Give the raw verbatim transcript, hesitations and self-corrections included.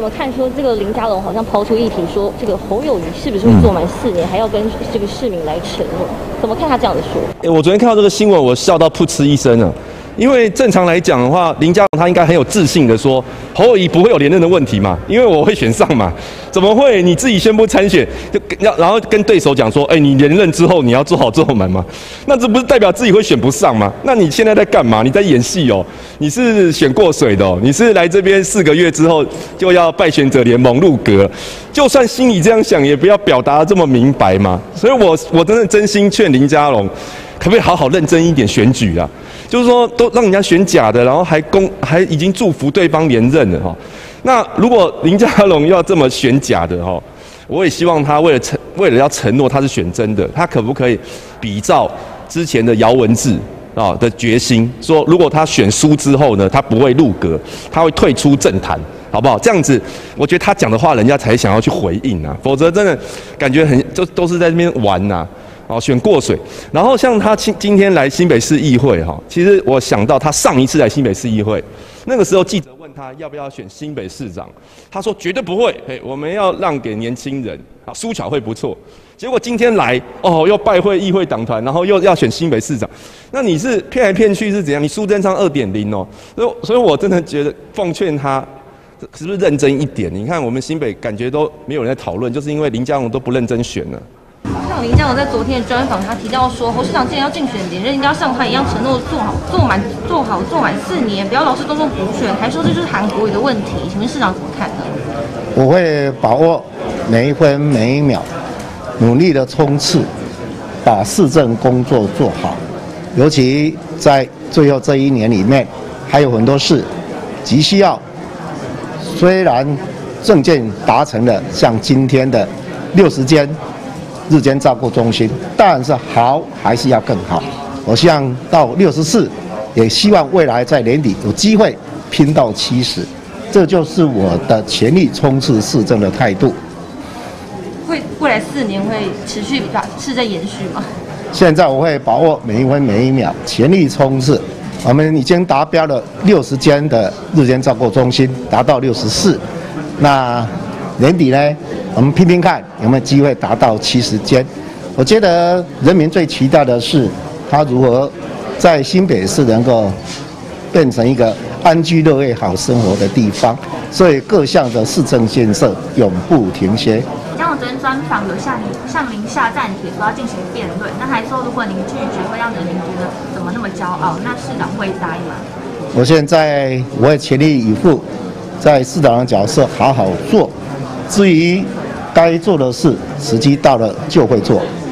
么看说这个林佳龙好像抛出议题说，这个侯友宜是不是会做满四年，嗯、还要跟这个市民来承诺？怎么看他这样的说法？ 欸、我昨天看到这个新闻，我笑到噗嗤一声啊！因为正常来讲的话，林佳龙他应该很有自信的说，侯友宜不会有连任的问题嘛，因为我会选上嘛，怎么会？你自己宣布参选，就要然后跟对手讲说，哎、欸，你连任之后你要做好做满嘛，那这不是代表自己会选不上吗？那你现在在干嘛？你在演戏哦？你是选过水的哦？你是来这边四个月之后就要败选者联盟入阁？就算心里这样想，也不要表达这么明白嘛。所以我我真的真心劝林佳龙，可不可以好好认真一点选举啊？就是说，都让人家选假的，然后还公还已经祝福对方连任了哈。那如果林佳龙要这么选假的哈，我也希望他为了承为了要承诺他是选真的，他可不可以比照之前的姚文智啊的决心，说如果他选输之后呢，他不会入阁，他会退出政坛，好不好？这样子，我觉得他讲的话，人家才想要去回应啊，否则真的感觉很就都是在这边玩呐、啊。哦，选过水，然后像他今今天来新北市议会哈，其实我想到他上一次来新北市议会，那个时候记者问他要不要选新北市长，他说绝对不会，嘿，我们要让给年轻人，啊，苏巧慧不错。结果今天来哦，又拜会议会党团，然后又要选新北市长，那你是骗来骗去是怎样？你苏贞昌 二点零 哦，所以所以我真的觉得奉劝他。是不是认真一点？你看我们新北感觉都没有人在讨论，就是因为林佳龙都不认真选了。 像林佳龙在昨天的专访，他提到说，侯市长既然要竞选连任，应该要像他一样承诺做好、做满、做好、做满四年，不要劳师动众补选，还说这就是韩国瑜的问题。请问市长怎么看呢？ 我会把握每一分每一秒，努力的冲刺，把市政工作做好。尤其在最后这一年里面，还有很多事急需要。虽然政见达成了，像今天的六十间日间照顾中心，但是好还是要更好。我希望到六十四，也希望未来在年底有机会拼到七十，这就是我的全力冲刺市政的态度。 会未来四年会持续把市政延续吗？ 现在我会把握每一分每一秒，全力冲刺。我们已经达标了六十间的日间照顾中心，达到六十四。那年底呢，我们拼拼看有没有机会达到七十间。我觉得人民最期待的是，他如何在新北市能够变成一个安居乐业、好生活的地方。所以各项的市政建设永不停歇。 像我昨天专访有向向您下战帖说要进行辩论，那还说如果您拒绝会让人民觉得怎么那么骄傲，那市长会答应吗？ 我现在我会全力以赴，在市长的角色好好做，至于该做的事，时机到了就会做。